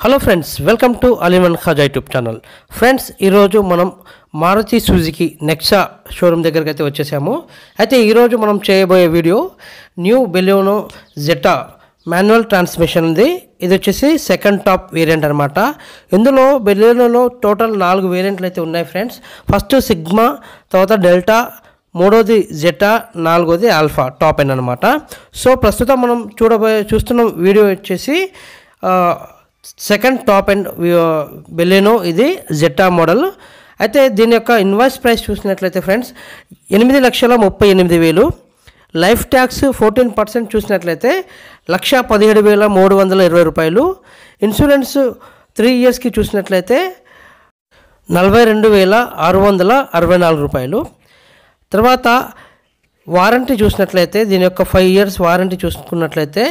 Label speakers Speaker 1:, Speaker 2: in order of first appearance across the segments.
Speaker 1: Hello friends, welcome to Aliman Khaja YouTube channel. Friends, ఈరోజు మనం Maruti Suzuki Nexa showroom దగ్గరికి అయితే వచ్చేసాము. అయితే ఈరోజు మనం చేయబోయే video new Baleno Zeta manual ట్రాన్స్మిషన్ది. ఇది వచ్చేసి సెకండ్ టాప్ వేరియంట్ అనమాట. ఇందులో బెలెనోలో టోటల్ 4 వేరియంట్లు అయితే ఉన్నాయి ఫ్రెండ్స్. ఫస్ట్ సిగ్మా, తర్వాత డెల్టా, మూడోది జెటా, నాలుగోది ఆల్ఫా టాప్ ఎండ్ అనమాట. సో ప్రస్తుతం మనం చూస్తున్న వీడియో వచ్చేసి సెకండ్ టాప్ ఎండ్ బెలెనో, ఇది జెటా మోడల్. అయితే దీని యొక్క ఇన్వాయిస్ ప్రైస్ చూసినట్లయితే ఫ్రెండ్స్ 8,38,000. లైఫ్ ట్యాక్స్ 14% చూసినట్లయితే 1,17,320 రూపాయలు. ఇన్సూరెన్స్ 3 ఇయర్స్కి చూసినట్లయితే 42,664 రూపాయలు. తర్వాత వారంటీ చూసినట్లయితే దీని యొక్క 5 ఇయర్స్ వారంటీ చూసుకున్నట్లయితే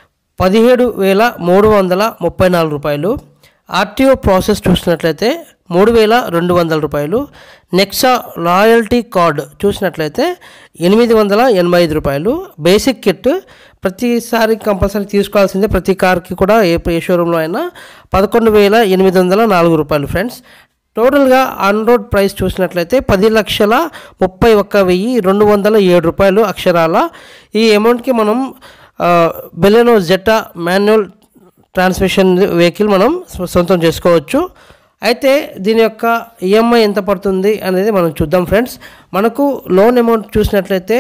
Speaker 1: 17,334 రూపాయలు. ఆర్టీఓ ప్రాసెస్ చూసినట్లయితే 3,200 రూపాయలు. నెక్సా లాయల్టీ కార్డ్ చూసినట్లయితే 885 రూపాయలు. బేసిక్ కిట్ ప్రతిసారి కంపల్సరీ తీసుకోవాల్సిందే, ప్రతి కార్కి కూడా ఏ షోరూంలో అయినా 11,804 రూపాయలు ఫ్రెండ్స్. టోటల్గా ఆన్ రోడ్ ప్రైస్ చూసినట్లయితే 10,31,207 రూపాయలు అక్షరాల. ఈ అమౌంట్కి మనం Baleno Zeta manual transmission vehicle మనం సొంతం చేసుకోవచ్చు. అయితే దీని యొక్క ఈఎంఐ ఎంత పడుతుంది అనేది మనం చూద్దాం ఫ్రెండ్స్. మనకు లోన్ అమౌంట్ చూసినట్లయితే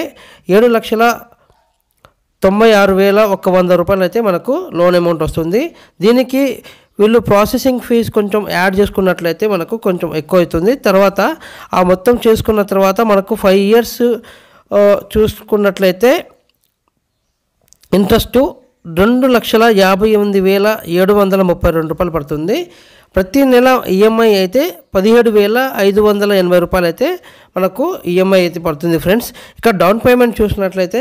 Speaker 1: 7,96,100 రూపాయలు అయితే మనకు లోన్ అమౌంట్ వస్తుంది. దీనికి వీళ్ళు ప్రాసెసింగ్ ఫీజు కొంచెం యాడ్ చేసుకున్నట్లయితే మనకు కొంచెం ఎక్కువ అవుతుంది. తర్వాత ఆ మొత్తం చేసుకున్న తర్వాత మనకు 5 ఇయర్స్ చూసుకున్నట్లయితే ఇంట్రెస్ట్ 2,58,732 రూపాయలు పడుతుంది. ప్రతి నెల ఈఎంఐ అయితే 17,580 రూపాయలు అయితే మనకు ఈఎంఐ అయితే పడుతుంది ఫ్రెండ్స్. ఇక్కడ డౌన్ పేమెంట్ చూసినట్లయితే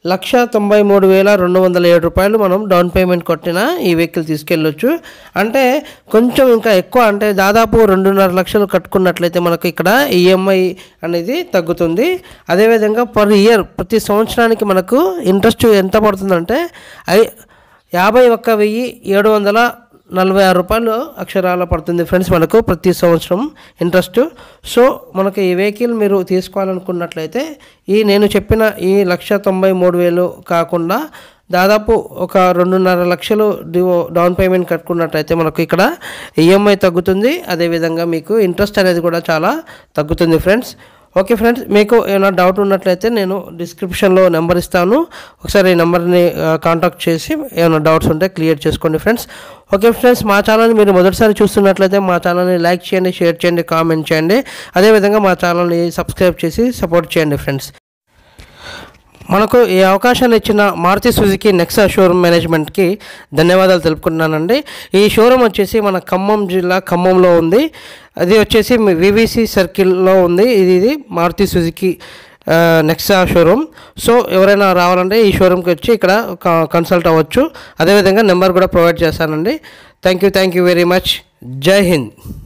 Speaker 1: 1,93,207 రూపాయలు మనం డౌన్ పేమెంట్ కొట్టినా ఈ వెహికల్ తీసుకెళ్ళొచ్చు. అంటే కొంచెం ఇంకా ఎక్కువ, అంటే దాదాపు 2.5 లక్షలు కట్టుకున్నట్లయితే మనకు ఇక్కడ ఈఎంఐ అనేది తగ్గుతుంది. అదేవిధంగా పర్ ఇయర్ ప్రతి సంవత్సరానికి మనకు ఇంట్రెస్ట్ ఎంత పడుతుందంటే 51,746 రూపాయలు అక్షరాల పడుతుంది ఫ్రెండ్స్ మనకు ప్రతి సంవత్సరం ఇంట్రెస్ట్. సో మనకు ఈ వెహికల్ మీరు తీసుకోవాలనుకున్నట్లయితే నేను చెప్పిన ఈ 1,93,000 కాకుండా దాదాపు ఒక 2.5 లక్షలు డౌన్ పేమెంట్ కట్టుకున్నట్లయితే మనకు ఇక్కడ ఈఎంఐ తగ్గుతుంది. అదేవిధంగా మీకు ఇంట్రెస్ట్ అనేది కూడా చాలా తగ్గుతుంది ఫ్రెండ్స్. ఓకే ఫ్రెండ్స్, మీకు ఏమైనా డౌట్ ఉన్నట్లయితే నేను డిస్క్రిప్షన్లో నెంబర్ ఇస్తాను, ఒకసారి ఈ నెంబర్ని కాంటాక్ట్ చేసి ఏమైనా డౌట్స్ ఉంటే క్లియర్ చేసుకోండి ఫ్రెండ్స్. ఓకే ఫ్రెండ్స్, మా ఛానల్ని మీరు మొదటిసారి చూస్తున్నట్లయితే మా ఛానల్ని లైక్ చేయండి, షేర్ చేయండి, కామెంట్ చేయండి. అదేవిధంగా మా ఛానల్ని సబ్స్క్రైబ్ చేసి సపోర్ట్ చేయండి ఫ్రెండ్స్. మనకు ఈ అవకాశాన్ని ఇచ్చిన మారుతి సుజుకి నెక్సా షోరూమ్ మేనేజ్మెంట్కి ధన్యవాదాలు తెలుపుకుంటున్నానండి. ఈ షోరూమ్ వచ్చేసి మన ఖమ్మం జిల్లా ఖమ్మంలో ఉంది. అది వచ్చేసి వివిసి సర్కిల్లో ఉంది. ఇది Maruti Suzuki Nexa showroom. So ఎవరైనా రావాలంటే ఈ షోరూమ్కి వచ్చి ఇక్కడ కన్సల్ట్ అవ్వచ్చు. అదేవిధంగా నెంబర్ కూడా ప్రొవైడ్ చేస్తానండి. Thank you very much. జై హింద్.